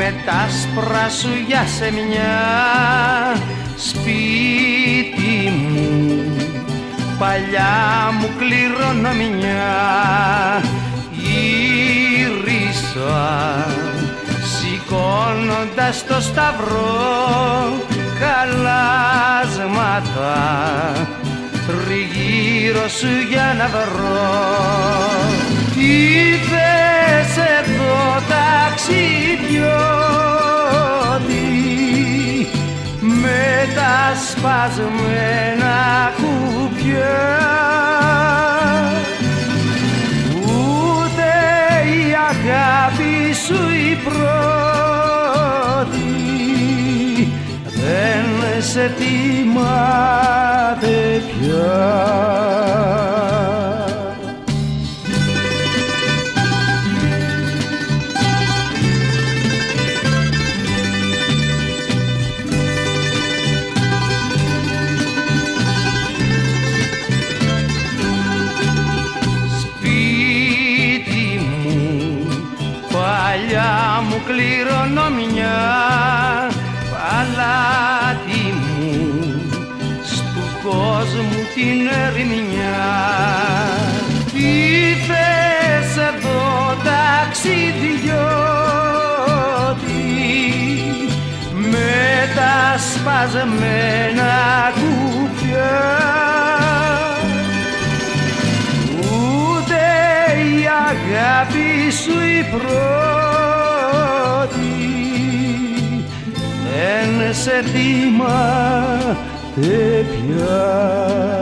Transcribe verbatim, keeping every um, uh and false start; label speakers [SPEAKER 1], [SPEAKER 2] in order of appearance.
[SPEAKER 1] τα άσπρα σου για σε μια σπίτι μου, παλιά μου κληρονομιά. Γύρισα σηκώνοντας το σταυρό, χαλάσματα τριγύρω σου για να βρω. Ήρθες εδώ ταξιδιώτη με τα σπασμένα κουπιά, ούτε η αγάπη σου η πρώτη δεν σε θυμάται πια. Παλιά μου κληρονομιά, παλάτι μου στου κόσμου την ερημιά. Ήρθες εδώ ταξιδιώτη με τα σπασμένα κουπιά, ούτε η αγάπη σου η πρώτη δεν σε θυμάται πια.